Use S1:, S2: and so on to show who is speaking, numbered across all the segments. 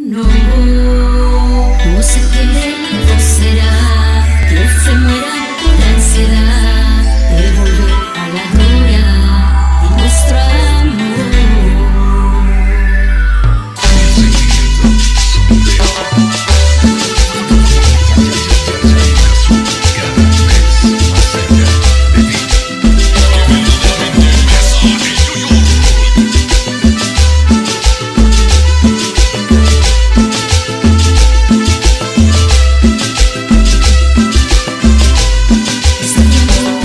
S1: no. No sé qué delito será que se muera con la ansiedad de volver a la gloria de nuestro amor. Este tiempo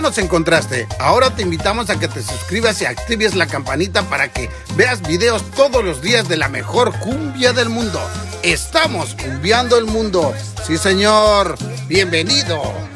S2: nos encontraste. Ahora te invitamos a que te suscribas y actives la campanita para que veas videos todos los días de la mejor cumbia del mundo. Estamos cumbiando el mundo. Sí, señor. Bienvenido.